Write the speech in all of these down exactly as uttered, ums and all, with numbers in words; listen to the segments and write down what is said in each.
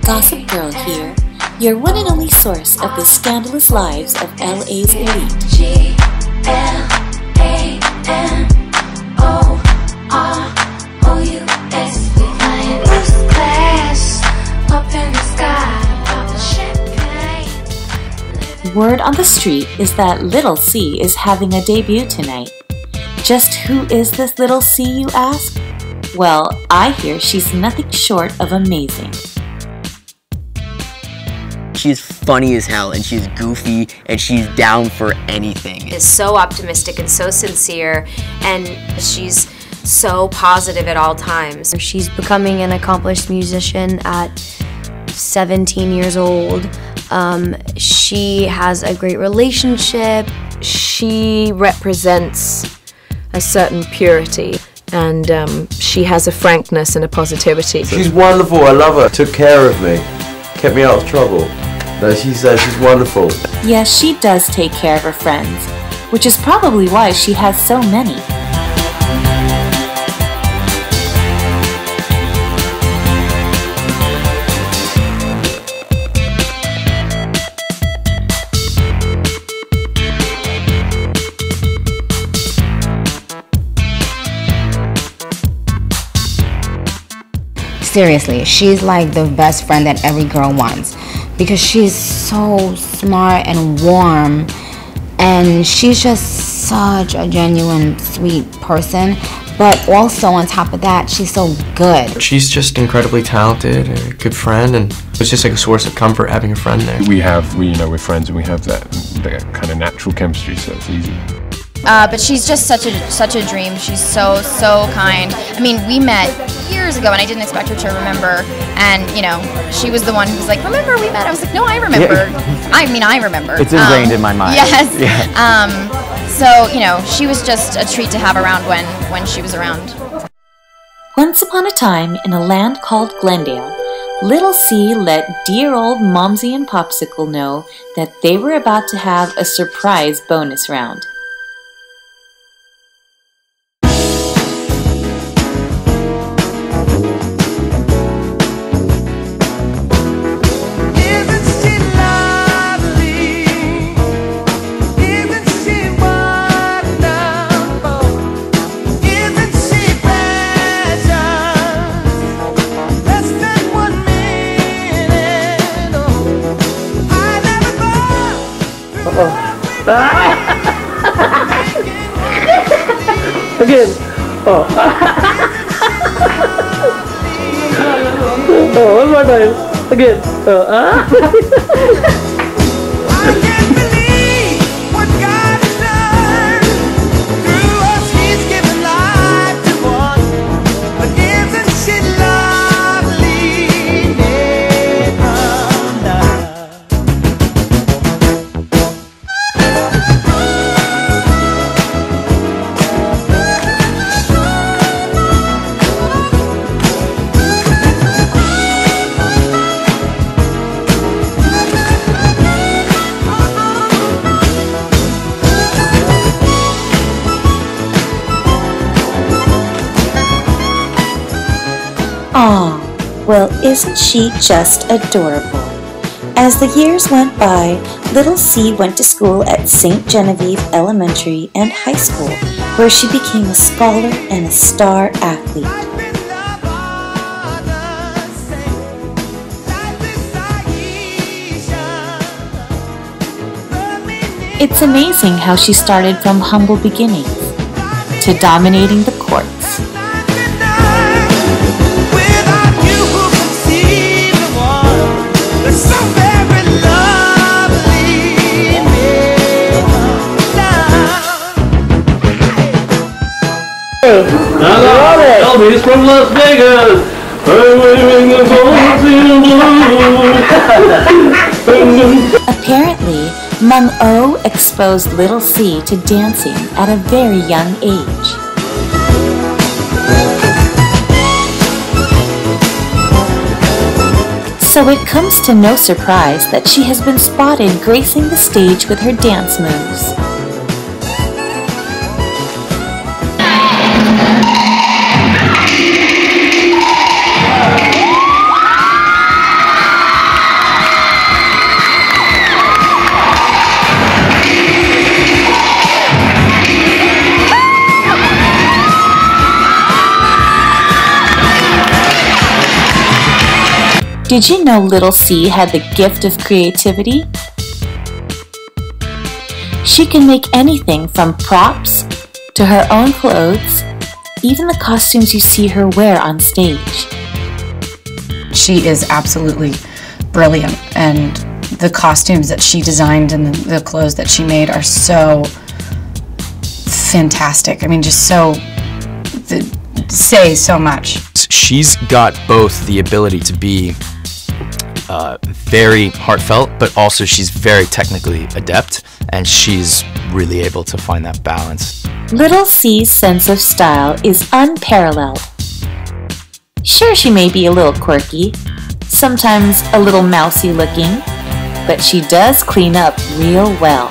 Gossip Girl here, your one and only source of the scandalous lives of L A's elite. G L A N O R O U S. We flying first class up in the sky, popping champagne. Word on the street is that Little C is having a debut tonight. Just who is this Little C, you ask? Well, I hear she's nothing short of amazing. She's funny as hell, and she's goofy, and she's down for anything. Is so optimistic and so sincere, and she's so positive at all times. She's becoming an accomplished musician at seventeen years old. Um, she has a great relationship. She represents a certain purity, and um, she has a frankness and a positivity. She's wonderful, I love her. Took care of me, kept me out of trouble. No, she's, uh, she's wonderful. Yes, she does take care of her friends, which is probably why she has so many. Seriously, she's like the best friend that every girl wants because she's so smart and warm, and she's just such a genuine, sweet person. But also on top of that, she's so good. She's just incredibly talented and a good friend, and it's just like a source of comfort having a friend there. We have, we, you know, we're friends and we have that, that kind of natural chemistry, so it's easy. Uh, but she's just such a such a dream. She's so so kind. I mean, we met years ago, and I didn't expect her to remember. And you know, she was the one who was like, "Remember we met?" I was like, "No, I remember. Yeah. I mean, I remember." It's ingrained um, in my mind. Yes. Yeah. Um, so you know, she was just a treat to have around when when she was around. Once upon a time, in a land called Glendale, Little C let dear old Momsy and Popsicle know that they were about to have a surprise bonus round. Again. Oh. Oh, one more time. Again. Oh. Ah. I can't believe what God has done. Through us, He's given life to one. But isn't she lovely? Aw, well, isn't she just adorable? As the years went by, Little C went to school at Saint Genevieve Elementary and High School, where she became a scholar and a star athlete. It's amazing how she started from humble beginnings to dominating the courts. Elvis from Las Vegas. Apparently, Mum O exposed Little C to dancing at a very young age. So it comes to no surprise that she has been spotted gracing the stage with her dance moves. Did you know little C had the gift of creativity? She can make anything from props to her own clothes, even the costumes you see her wear on stage. She is absolutely brilliant, and the costumes that she designed and the, the clothes that she made are so fantastic. I mean, just so, the, say so much. She's got both the ability to be uh, very heartfelt, but also she's very technically adept, and she's really able to find that balance. Little C's sense of style is unparalleled. Sure, she may be a little quirky, sometimes a little mousy looking, but she does clean up real well.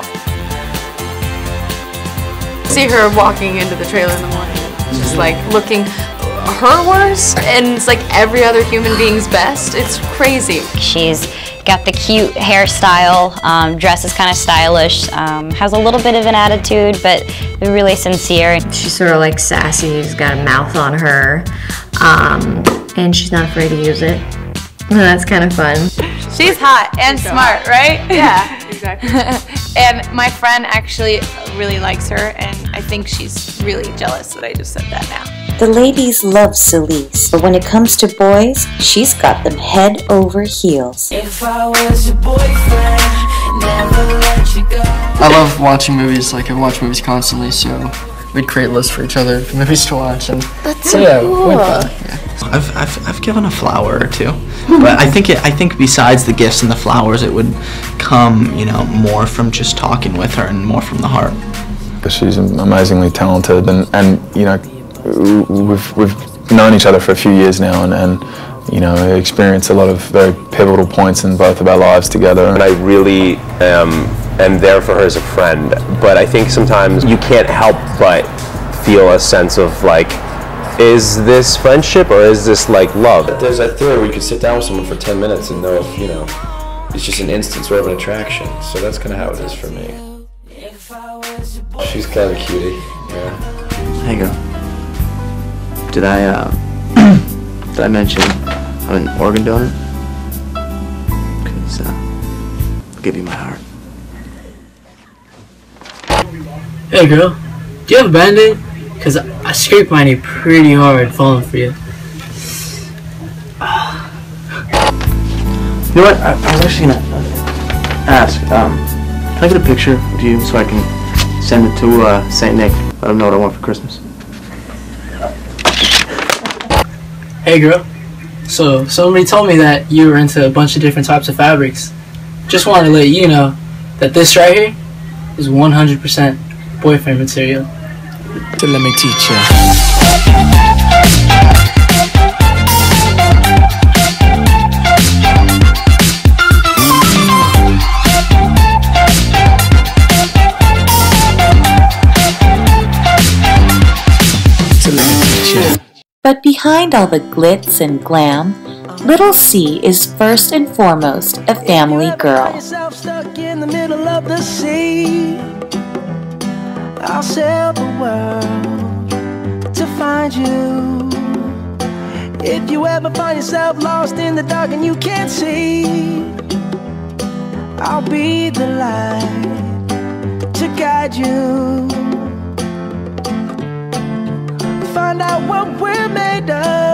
See her walking into the trailer in the morning, just like looking her worst, and it's like every other human being's best. It's crazy. She's got the cute hairstyle, um, dress is kind of stylish, um, has a little bit of an attitude, but really sincere. She's sort of like sassy, she's got a mouth on her, um, and she's not afraid to use it. And that's kind of fun. She's hot and smart, right? Yeah, exactly. And my friend actually really likes her, and I think she's really jealous that I just said that now. The ladies love Celis, but when it comes to boys, she's got them head over heels. If I was your boyfriend, never let you go. I love watching movies. Like, I watch movies constantly, so we'd create lists for each other for movies to watch. And That's so, so yeah, cool. we'd, uh, yeah. I've, I've, I've given a flower or two, but I think it, I think besides the gifts and the flowers, it would come, you know, more from just talking with her and more from the heart. She's amazingly talented, and, and you know, we've we've known each other for a few years now, and, and you know, experienced a lot of very pivotal points in both of our lives together. And I really um, am there for her as a friend, but I think sometimes you can't help but feel a sense of like, is this friendship or is this like love? There's that theory where you could sit down with someone for ten minutes and know if, you know, it's just an instant sort of an attraction. So that's kind of how it is for me. She's kind of a cutie, yeah. Hey girl. Did I, uh, did I mention I'm an organ donor? Cause, uh, I'll give you my heart. Hey girl, do you have a band-aid? Cause I, I scraped my knee pretty hard falling for you. You know what, I, I was actually gonna ask, um, can I get a picture of you so I can send it to, uh, Saint Nick? Let him know what I want for Christmas. Hey girl, so somebody told me that you were into a bunch of different types of fabrics. Just wanted to let you know that this right here is one hundred percent boyfriend material. So let me teach you. But behind all the glitz and glam, little C is first and foremost a family girl. Stuck in the middle of the sea, I'll sail the world to find you. If you ever find yourself lost in the dark and you can't see, I'll be the light to guide you. Find out what we're made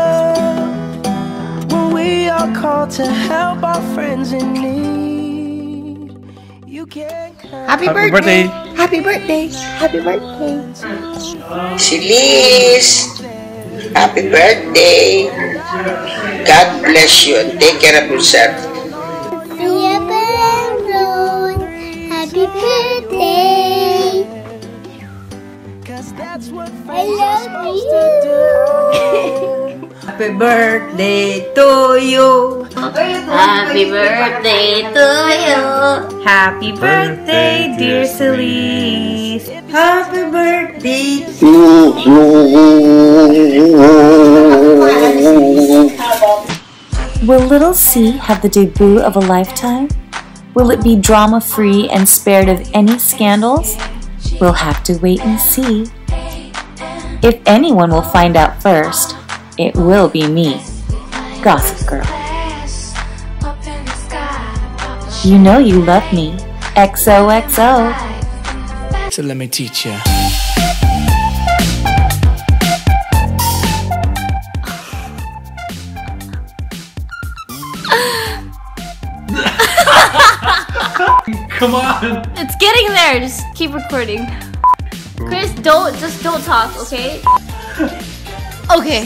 of when we are called to help our friends in need. You can't Happy, Happy birthday. birthday! Happy birthday! Happy birthday! Celis, happy birthday! God bless you and take care of yourself. Happy birthday! I love you. Happy birthday to you. Happy birthday to you. Happy birthday, dear Celis. Happy birthday to you. Will little C have the debut of a lifetime? Will it be drama-free and spared of any scandals? We'll have to wait and see. If anyone will find out first, it will be me, Gossip Girl. You know you love me. X O X O. So let me teach you. Come on. It's getting there. Just keep recording. Chris, don't just don't talk, okay? Okay.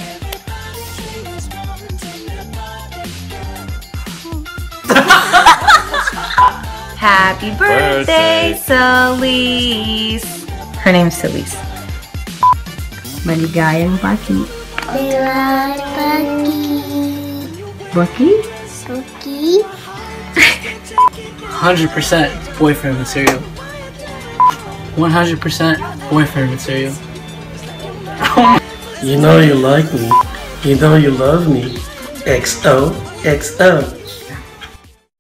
Happy birthday, Celis. Her name's Celis. Maligayang Baki. Baki? Baki? one hundred percent boyfriend material. one hundred percent boyfriend material. You know you like me. You know you love me. X O X O.